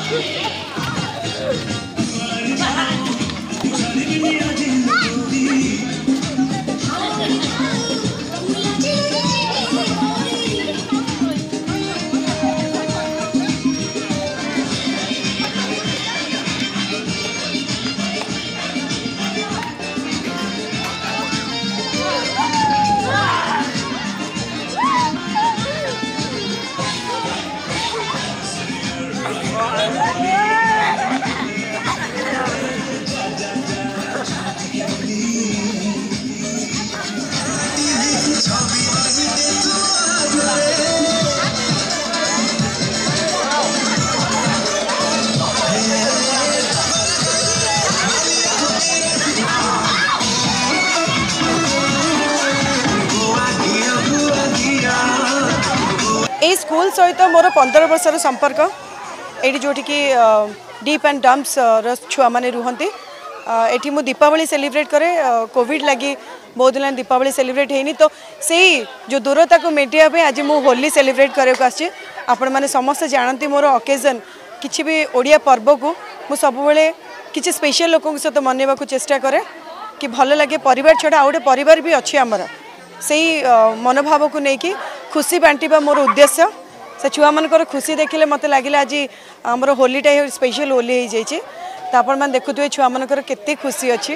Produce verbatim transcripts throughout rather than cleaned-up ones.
ए school सहित मोर पंद्रह वर्षर संपर्क ये जोटि कि डीप एंड डम्प्स छुआ मैंने रुहति ये मु दीपावली सेलिब्रेट करे कोविड लगी बहुत दिन दीपावली सेलिब्रेट होनी तो से जो दूरता को मेटिया आज मु होली सेलिब्रेट करने आसी आपण मैंने समस्त जानती मोर ओकेजन किसी भी ओडिया पर्व को मु सब बेले किसी स्पेशल लोक सहित मनवा को चेष्टा करे कि भल लगे परिवार छड़ा आउ परिवार भी अच्छी आमर से मनोभाव को लेकिन खुशी बांटा मोर उद्देश्य से छुआ मानकर खुशी देखिले मत लगे आज आमर होलीटा स्पेशल होली हो जाइए तो आपण मैंने देखुए छुआ मानकर केते खुशी अच्छी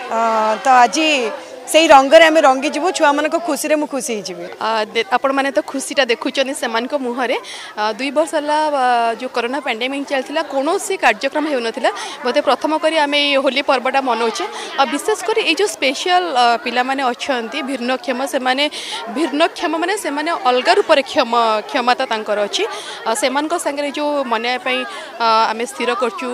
तो आज से रंगरे आम रंगी जीवु छुआ मान खुशी रे मु खुशी होइजिबे आपण माने तो खुशीटा देखुचनी सेमान को मुहरे दुई वर्ष हला जो कोरोना पैंडेमिक चलथिला कोनोसी कार्यक्रम हेउ नथिला बोते प्रथम करी आमे होली पर्वटा मनोचे आ विशेष करी ए जो स्पेशल पिला माने अछंती भिन्नक्षम से माने भिन्नक्षम माने से माने अलगा रूप रे क्षम क्षमता तांकर अछि सेमान को संगे जो मने पई आमे स्थिर करछु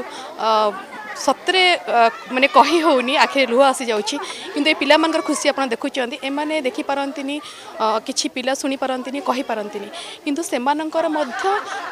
सतरे माने कही होनी आखिर लुह आसी जाउछि किंतु ए पिला मानकर खुशी आपण देखुचंती ए माने देखि पारंतिनी किछि पिला सुनी पारंतिनी कहि पारंतिनी किंतु सेमानकर मध्य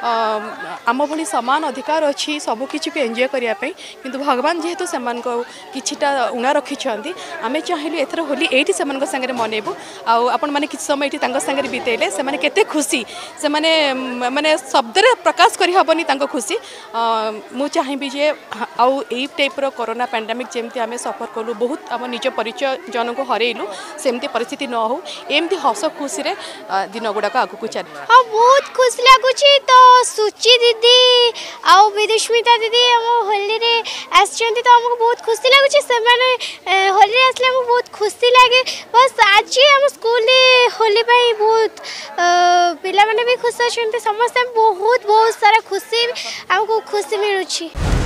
आम भली समान अधिकार अछि सब किछि को एन्जॉय करिया पई किंतु भगवान जेहेतु सेमान को किछिटा उणा रखिछंती आमे चाहिलु एथर होली एठी सेमान संगे मनेबु आ आपण माने किछ समय एठी तांग संगे बितेले से माने केते खुशी से माने माने शब्द रे प्रकाश करि हबनी तांग खुशी मु चाहिबी जे आ यही टाइप्र कोरोना पैंडेमिक जमती आम सफर कलु बहुत आम निज परिचय जन को हरइलु सेमती परिस्थिति न हो एमती हस खुशी रे दिन गुड़ाक आगू चल हाँ बहुत खुश लगुच तो सुचि दीदी आउ विदुष्मिता दीदी आम होली रे आसचंती तो हमको बहुत खुशी लगुच से होली रे आसले हमको बहुत खुशी लगे बस आज आम स्कूल होली पाई बहुत पिला माने भी खुश अच्छा समस्त बहुत बहुत सारा खुशी हमको खुशी मिलुची।